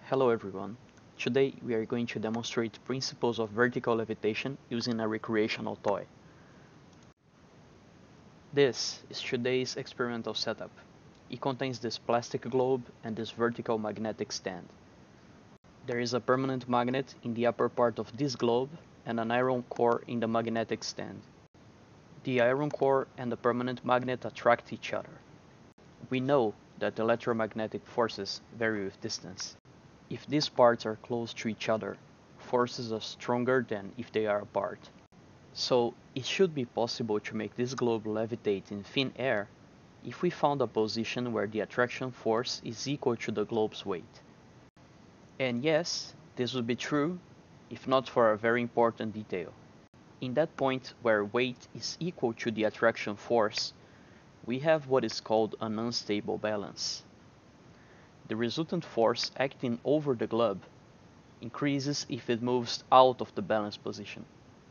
Hello everyone. Today we are going to demonstrate principles of vertical levitation using a recreational toy. This is today's experimental setup. It contains this plastic globe and this vertical magnetic stand. There is a permanent magnet in the upper part of this globe and an iron core in the magnetic stand. The iron core and the permanent magnet attract each other. We know that electromagnetic forces vary with distance. If these parts are close to each other, forces are stronger than if they are apart. So it should be possible to make this globe levitate in thin air if we found a position where the attraction force is equal to the globe's weight. And yes, this would be true if not for a very important detail. In that point where weight is equal to the attraction force, we have what is called an unstable balance. The resultant force acting over the globe increases if it moves out of the balance position.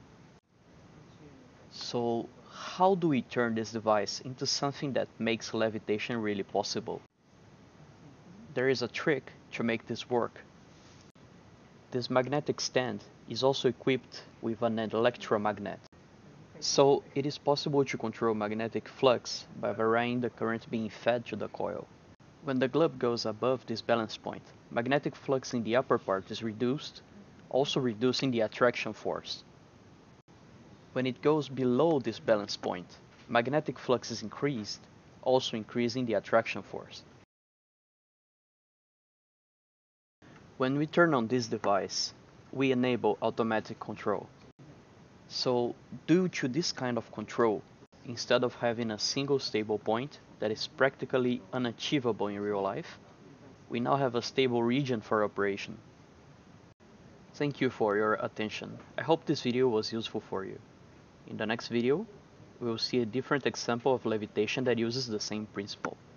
So how do we turn this device into something that makes levitation really possible? There is a trick to make this work. This magnetic stand is also equipped with an electromagnet. So it is possible to control magnetic flux by varying the current being fed to the coil. When the globe goes above this balance point, magnetic flux in the upper part is reduced, also reducing the attraction force. When it goes below this balance point, magnetic flux is increased, also increasing the attraction force. When we turn on this device, we enable automatic control. So, due to this kind of control, instead of having a single stable point that is practically unachievable in real life, we now have a stable region for operation. Thank you for your attention. I hope this video was useful for you. In the next video, we will see a different example of levitation that uses the same principle.